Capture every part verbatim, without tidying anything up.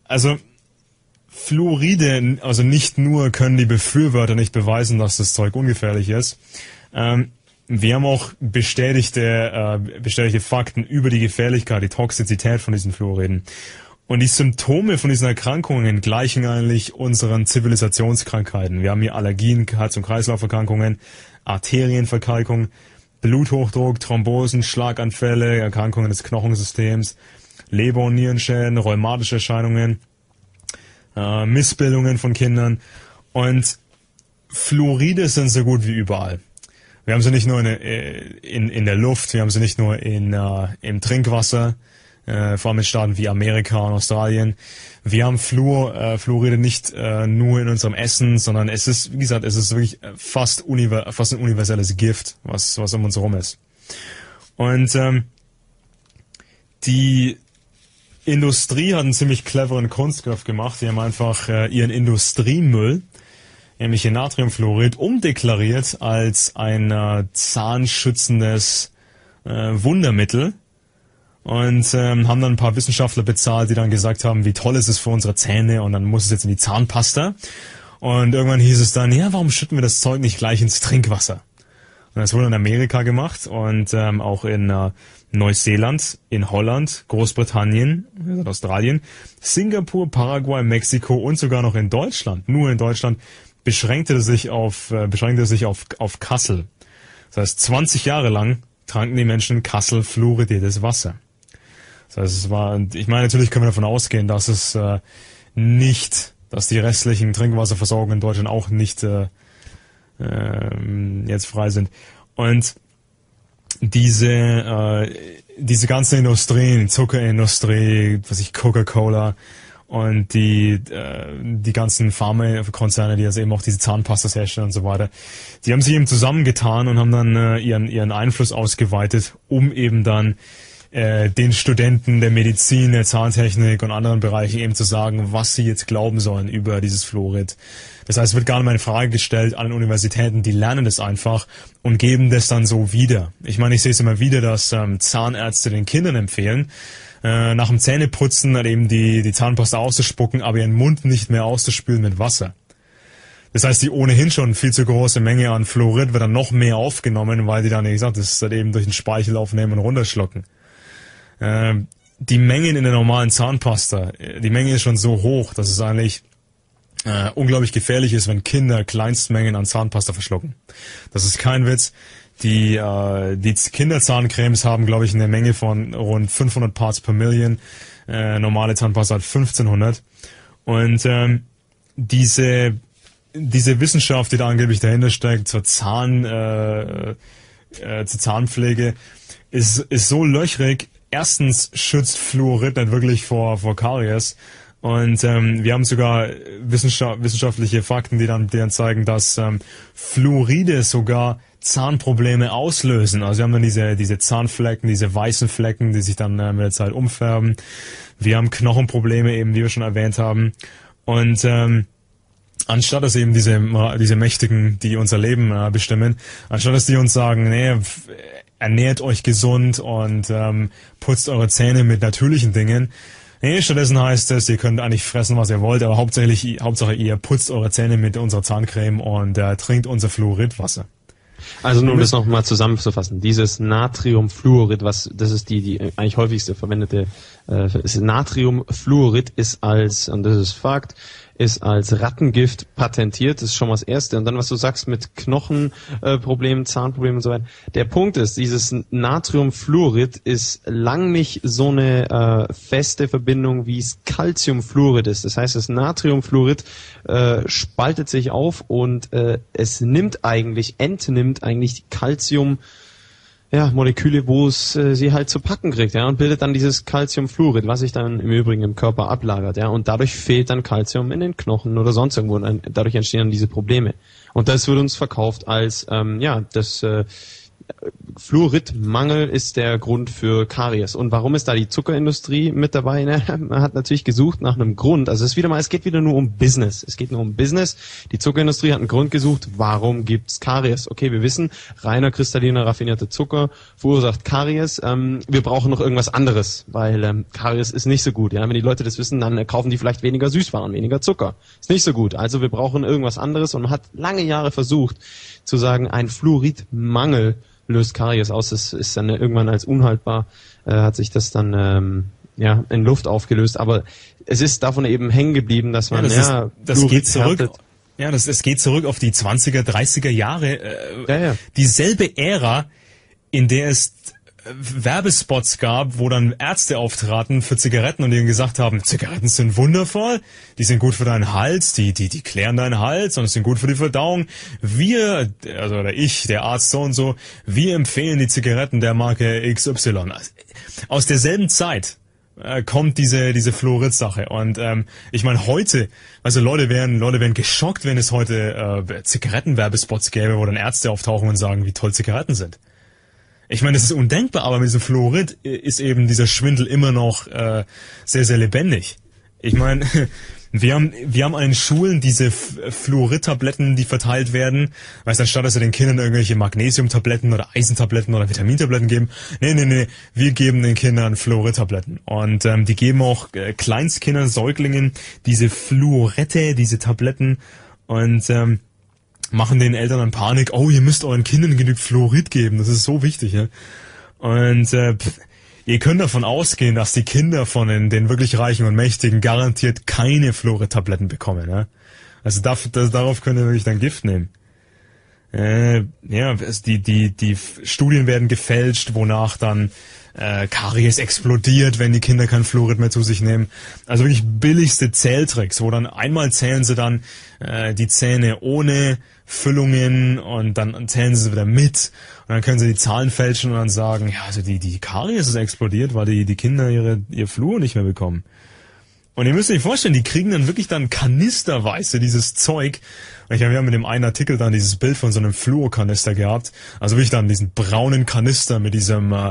also Fluoride, also nicht nur können die Befürworter nicht beweisen, dass das Zeug ungefährlich ist, ähm, wir haben auch bestätigte, äh, bestätigte Fakten über die Gefährlichkeit, die Toxizität von diesen Fluoriden. Und die Symptome von diesen Erkrankungen gleichen eigentlich unseren Zivilisationskrankheiten. Wir haben hier Allergien, Herz- und Kreislauferkrankungen, Arterienverkalkung, Bluthochdruck, Thrombosen, Schlaganfälle, Erkrankungen des Knochensystems, Leber- und Nierenschäden, rheumatische Erscheinungen, äh, Missbildungen von Kindern. Und Fluoride sind so gut wie überall. Wir haben sie nicht nur in, in, in der Luft, wir haben sie nicht nur in, uh, im Trinkwasser, äh, vor allem in Staaten wie Amerika und Australien. Wir haben Fluor, äh, Fluoride nicht äh, nur in unserem Essen, sondern es ist, wie gesagt, es ist wirklich fast, univer fast ein universelles Gift, was, was um uns herum ist. Und ähm, die Industrie hat einen ziemlich cleveren Kunstgriff gemacht. Die haben einfach äh, ihren Industriemüll, nämlich ihr Natriumfluorid, umdeklariert als ein äh, zahnschützendes äh, Wundermittel und ähm, haben dann ein paar Wissenschaftler bezahlt, die dann gesagt haben, wie toll ist es für unsere Zähne, und dann muss es jetzt in die Zahnpasta. Und irgendwann hieß es dann, ja, warum schütten wir das Zeug nicht gleich ins Trinkwasser? Und das wurde in Amerika gemacht und ähm, auch in äh, Neuseeland, in Holland, Großbritannien, Australien, Singapur, Paraguay, Mexiko und sogar noch in Deutschland. Nur in Deutschland beschränkte es sich auf, äh, beschränkte es sich auf, auf Kassel. Das heißt, zwanzig Jahre lang tranken die Menschen in Kassel fluoridiertes Wasser. Das heißt, es war, ich meine, natürlich können wir davon ausgehen, dass es äh, nicht, dass die restlichen Trinkwasserversorgungen in Deutschland auch nicht äh, äh, jetzt frei sind. Und diese, äh, diese ganze Industrie, die Zuckerindustrie, was ich, Coca-Cola, und die äh, die ganzen Pharmakonzerne, die also eben auch diese Zahnpastas herstellen und so weiter, die haben sich eben zusammengetan und haben dann äh, ihren ihren Einfluss ausgeweitet, um eben dann äh, den Studenten der Medizin, der Zahntechnik und anderen Bereichen eben zu sagen, was sie jetzt glauben sollen über dieses Fluorid. Das heißt, es wird gar nicht mehr in Frage gestellt an den Universitäten, die lernen das einfach und geben das dann so wieder. Ich meine, ich sehe es immer wieder, dass ähm, Zahnärzte den Kindern empfehlen, äh, nach dem Zähneputzen dann eben die, die Zahnpasta auszuspucken, aber ihren Mund nicht mehr auszuspülen mit Wasser. Das heißt, die ohnehin schon viel zu große Menge an Fluorid wird dann noch mehr aufgenommen, weil die dann, wie gesagt, das dann eben durch den Speichel aufnehmen und runterschlucken. Äh, die Mengen in der normalen Zahnpasta, die Menge ist schon so hoch, dass es eigentlich äh, unglaublich gefährlich ist, wenn Kinder Kleinstmengen an Zahnpasta verschlucken. Das ist kein Witz. Die, äh, die Kinderzahncremes haben, glaube ich, eine Menge von rund fünfhundert Parts per Million. Äh, normale Zahnpasta hat fünfzehnhundert. Und ähm, diese diese Wissenschaft, die da angeblich dahinter steckt, zur Zahn, äh, äh, zur Zahnpflege, ist ist so löchrig. Erstens schützt Fluorid nicht wirklich vor vor Karies. Und ähm, wir haben sogar wissenschaft wissenschaftliche Fakten, die dann, die dann zeigen, dass ähm, Fluoride sogar Zahnprobleme auslösen. Also wir haben dann diese diese Zahnflecken, diese weißen Flecken, die sich dann äh, mit der Zeit umfärben. Wir haben Knochenprobleme eben, wie wir schon erwähnt haben. Und ähm, anstatt dass eben diese diese Mächtigen, die unser Leben äh, bestimmen, anstatt dass die uns sagen, nee, ernährt euch gesund und ähm, putzt eure Zähne mit natürlichen Dingen. Nee, stattdessen heißt es, ihr könnt eigentlich fressen, was ihr wollt, aber hauptsächlich, Hauptsache ihr putzt eure Zähne mit unserer Zahncreme und äh, trinkt unser Fluoridwasser. Also nur um das nochmal zusammenzufassen, dieses Natriumfluorid, was das ist die die eigentlich häufigste verwendete äh, ist Natriumfluorid ist als, und das ist Fakt, ist als Rattengift patentiert, das ist schon mal das Erste. Und dann, was du sagst mit Knochenproblemen, äh, Zahnproblemen und so weiter. Der Punkt ist, dieses Natriumfluorid ist lang nicht so eine äh, feste Verbindung, wie es Calciumfluorid ist. Das heißt, das Natriumfluorid äh, spaltet sich auf und äh, es nimmt eigentlich, entnimmt eigentlich die Calcium ja, Moleküle, wo es äh, sie halt zu packen kriegt, ja, und bildet dann dieses Calciumfluorid, was sich dann im Übrigen im Körper ablagert, ja, und dadurch fehlt dann Calcium in den Knochen oder sonst irgendwo, und dadurch entstehen dann diese Probleme. Und das wird uns verkauft als, ähm, ja, das, äh, Fluoridmangel ist der Grund für Karies. Und warum ist da die Zuckerindustrie mit dabei? Ne? Man hat natürlich gesucht nach einem Grund. Also es ist wieder mal, es geht wieder nur um Business. Es geht nur um Business. Die Zuckerindustrie hat einen Grund gesucht. Warum gibt's Karies? Okay, wir wissen, reiner kristalliner raffinierter Zucker verursacht Karies. Ähm, wir brauchen noch irgendwas anderes, weil ähm, Karies ist nicht so gut. Ja, wenn die Leute das wissen, dann äh, kaufen die vielleicht weniger Süßwaren, weniger Zucker. Ist nicht so gut. Also wir brauchen irgendwas anderes. Und man hat lange Jahre versucht zu sagen, ein Fluoridmangel löst Karies aus. Es ist dann irgendwann als unhaltbar, äh, hat sich das dann ähm, ja in Luft aufgelöst. Aber es ist davon eben hängen geblieben, dass man ja, das, ja, ist, das geht zurück. Härtet. Ja, das es geht zurück auf die zwanziger, dreißiger Jahre. Äh, ja, ja. Dieselbe Ära, in der es Werbespots gab, wo dann Ärzte auftraten für Zigaretten und denen gesagt haben, Zigaretten sind wundervoll, die sind gut für deinen Hals, die die die klären deinen Hals und sind gut für die Verdauung. Wir, also oder ich, der Arzt so und so, wir empfehlen die Zigaretten der Marke X Y. Aus derselben Zeit äh, kommt diese diese Fluorid-Sache und ähm, ich meine heute, also Leute wären Leute wären geschockt, wenn es heute äh, Zigarettenwerbespots gäbe, wo dann Ärzte auftauchen und sagen, wie toll Zigaretten sind. Ich meine, das ist undenkbar, aber mit diesem Fluorid ist eben dieser Schwindel immer noch äh, sehr, sehr lebendig. Ich meine, wir haben wir haben an den Schulen diese Fluorid-Tabletten, die verteilt werden. Weißt du, anstatt dass wir den Kindern irgendwelche Magnesium-Tabletten oder Eisentabletten oder Vitamintabletten geben, nee, nee, nee, wir geben den Kindern Fluorid-Tabletten. Und ähm, die geben auch äh, Kleinstkindern, Säuglingen diese Fluorette, diese Tabletten und ähm, machen den Eltern dann Panik, oh, ihr müsst euren Kindern genug Fluorid geben, das ist so wichtig, ja. Und äh, pff, ihr könnt davon ausgehen, dass die Kinder von den, den wirklich Reichen und Mächtigen garantiert keine Fluorid-Tabletten bekommen, ja. Also darf, das, darauf könnt ihr wirklich dann Gift nehmen. Äh, ja, die, die, die Studien werden gefälscht, wonach dann äh, Karies explodiert, wenn die Kinder kein Fluorid mehr zu sich nehmen. Also wirklich billigste Zähltricks, wo dann einmal zählen sie dann äh, die Zähne ohne Füllungen und dann zählen sie wieder mit und dann können sie die Zahlen fälschen und dann sagen, ja, also die, die Karies ist explodiert, weil die, die Kinder ihre, ihr Fluor nicht mehr bekommen. Und ihr müsst euch vorstellen, die kriegen dann wirklich dann kanisterweise dieses Zeug. Ich habe ja mit dem einen Artikel dann dieses Bild von so einem Fluorkanister gehabt. Also wirklich dann diesen braunen Kanister mit diesem äh,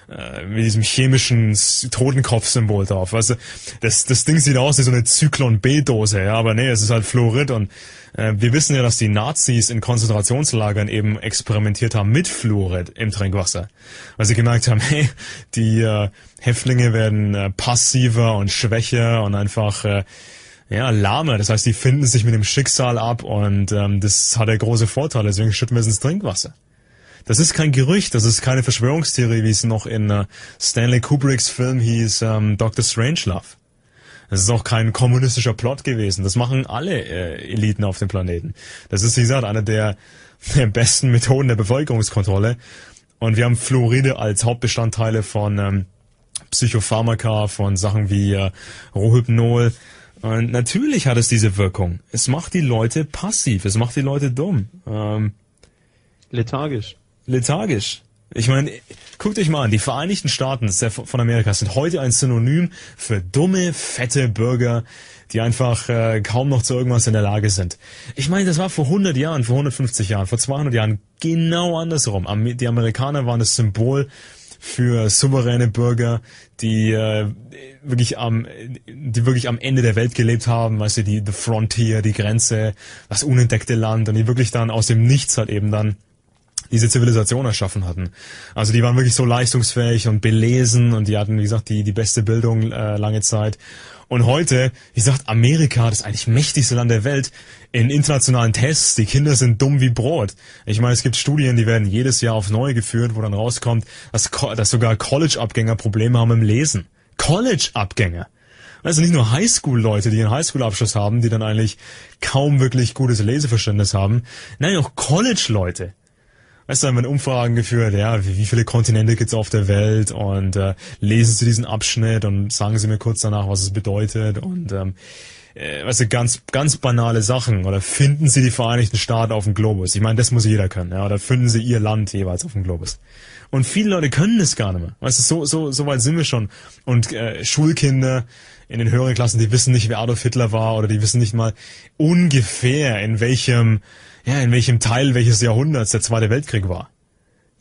mit diesem chemischen Totenkopf-Symbol drauf. Weißt du, das, das Ding sieht aus wie so eine Zyklon-B-Dose, ja, aber nee, es ist halt Fluorid und äh, wir wissen ja, dass die Nazis in Konzentrationslagern eben experimentiert haben mit Fluorid im Trinkwasser. Weil sie gemerkt haben, hey, die äh, Häftlinge werden äh, passiver und schwächer und einfach äh, ja, lahmer. Das heißt, die finden sich mit dem Schicksal ab und ähm, das hat ja große Vorteile, deswegen schütten wir es ins Trinkwasser. Das ist kein Gerücht, das ist keine Verschwörungstheorie, wie es noch in uh, Stanley Kubricks Film hieß, um, Doktor Strangelove. Das ist auch kein kommunistischer Plot gewesen. Das machen alle äh, Eliten auf dem Planeten. Das ist, wie gesagt, eine der, der besten Methoden der Bevölkerungskontrolle. Und wir haben Fluoride als Hauptbestandteile von ähm, Psychopharmaka, von Sachen wie äh, Rohypnol. Und natürlich hat es diese Wirkung. Es macht die Leute passiv, es macht die Leute dumm. Ähm, Lethargisch. Lethargisch. Ich meine, guckt euch mal an, die Vereinigten Staaten von Amerika sind heute ein Synonym für dumme, fette Bürger, die einfach äh, kaum noch zu irgendwas in der Lage sind. Ich meine, das war vor hundert Jahren, vor hundertfünfzig Jahren, vor zweihundert Jahren genau andersrum. Die Amerikaner waren das Symbol für souveräne Bürger, die äh, wirklich am die wirklich am Ende der Welt gelebt haben, weißt du, die the Frontier, die Grenze, das unentdeckte Land und die wirklich dann aus dem Nichts halt eben dann diese Zivilisation erschaffen hatten. Also die waren wirklich so leistungsfähig und belesen und die hatten, wie gesagt, die die beste Bildung äh, lange Zeit. Und heute, wie gesagt, Amerika, das eigentlich mächtigste Land der Welt, in internationalen Tests, die Kinder sind dumm wie Brot. Ich meine, es gibt Studien, die werden jedes Jahr aufs Neue geführt, wo dann rauskommt, dass, dass sogar College-Abgänger Probleme haben im Lesen. College-Abgänger! Also nicht nur Highschool-Leute, die einen Highschool-Abschluss haben, die dann eigentlich kaum wirklich gutes Leseverständnis haben. Nein, auch College-Leute. Weißt du, da werden Umfragen geführt, ja, wie, wie viele Kontinente gibt's auf der Welt und äh, lesen Sie diesen Abschnitt und sagen Sie mir kurz danach, was es bedeutet und ähm, äh, weißt du, ganz ganz banale Sachen. Oder finden Sie die Vereinigten Staaten auf dem Globus? Ich meine, das muss jeder können, ja. Oder finden Sie Ihr Land jeweils auf dem Globus? Und viele Leute können das gar nicht mehr. Weißt du, so so so weit sind wir schon. Und äh, Schulkinder in den höheren Klassen, die wissen nicht, wer Adolf Hitler war oder die wissen nicht mal ungefähr in welchem ja, in welchem Teil welches Jahrhunderts der Zweite Weltkrieg war.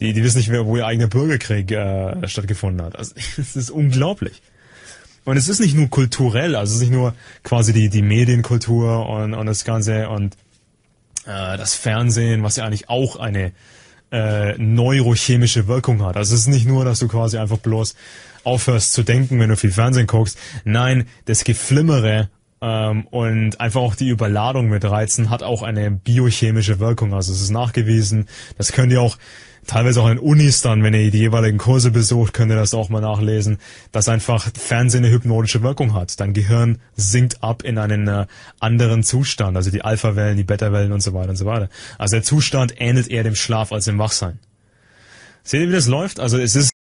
Die, die wissen nicht mehr, wo ihr eigener Bürgerkrieg äh, stattgefunden hat. Also es ist unglaublich. Und es ist nicht nur kulturell, also es ist nicht nur quasi die, die Medienkultur und, und das Ganze und äh, das Fernsehen, was ja eigentlich auch eine äh, neurochemische Wirkung hat. Also es ist nicht nur, dass du quasi einfach bloß aufhörst zu denken, wenn du viel Fernsehen guckst. Nein, das Geflimmere ähm, und einfach auch die Überladung mit Reizen hat auch eine biochemische Wirkung. Also es ist nachgewiesen. Das könnt ihr auch teilweise auch in Unis dann, wenn ihr die jeweiligen Kurse besucht, könnt ihr das auch mal nachlesen, dass einfach Fernsehen eine hypnotische Wirkung hat. Dein Gehirn sinkt ab in einen äh, anderen Zustand, also die Alpha-Wellen, die Beta-Wellen und so weiter und so weiter. Also der Zustand ähnelt eher dem Schlaf als dem Wachsein. Seht ihr, wie das läuft? Also es ist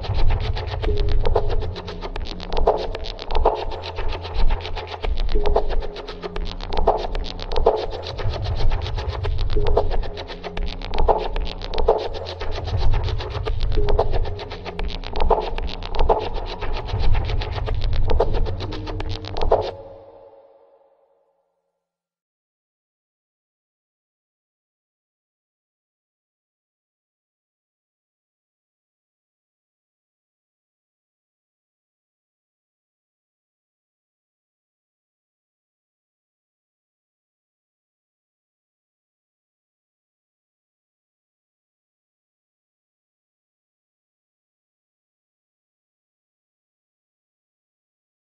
You